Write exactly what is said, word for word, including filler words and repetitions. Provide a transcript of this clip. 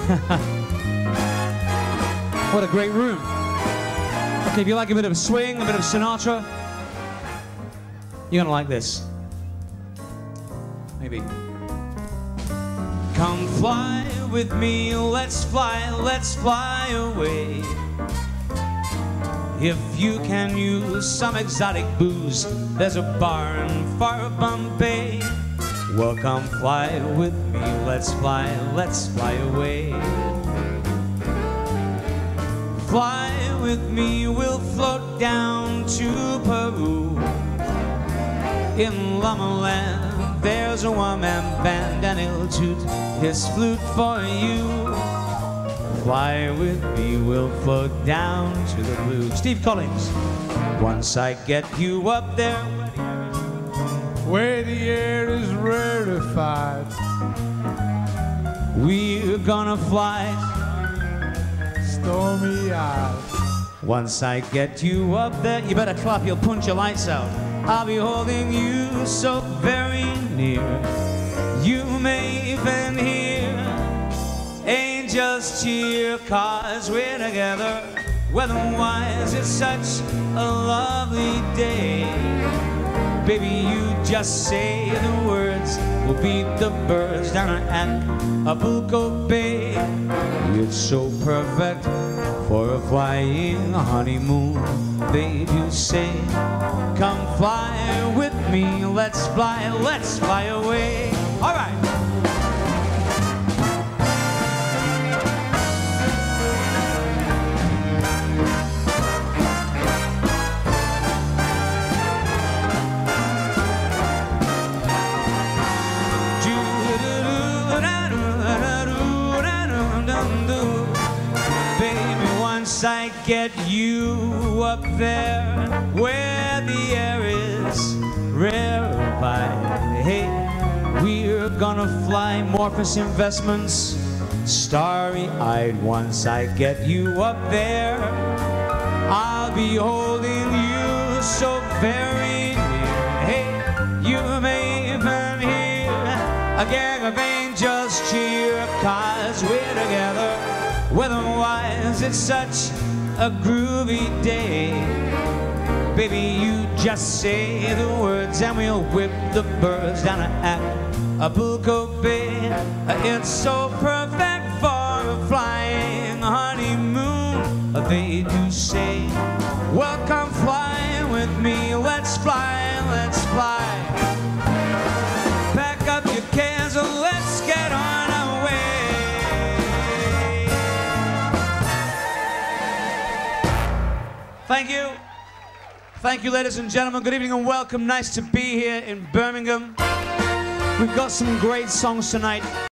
What a great room. Okay, if you like a bit of swing, a bit of Sinatra, you're gonna like this. Maybe. Come fly with me, let's fly, let's fly away. If you can use some exotic booze, there's a bar in far Bombay. Well, come fly with me, let's fly, let's fly away. Fly with me, we'll float down to Peru. In Llama Land, there's a one-man band, and he'll toot his flute for you. Fly with me, we'll float down to the blue. Steve Collins. Once I get you up there, where the air is rarefied, we're gonna fly stormy-eyed. Once I get you up there, you better clap, you'll punch your lights out. I'll be holding you so very near. You may even hear angels cheer, 'cause we're together. Weather-wise, it's such a lovely day. Baby, you just say the words, we'll beat the birds down at Acapulco Bay. It's so perfect for a flying honeymoon. Babe, you say, come fly with me, let's fly, let's fly away. All right. I get you up there where the air is rarefied. Hey, we're gonna fly Morpheus Investments, starry-eyed. Once I get you up there, I'll be holding you so very near. Hey, you may even hear a gang of angels cheer, 'cause we're together. Weather-wise, it's such a groovy day. Baby, you just say the words and we'll whip the birds down at Acapulco Bay. It's so perfect for a flying honeymoon. They do say, well, come fly with me, let's fly, let's fly. Pack up your cares, let's get on our way. Thank you. Thank you, ladies and gentlemen. Good evening and welcome. Nice to be here in Birmingham. We've got some great songs tonight.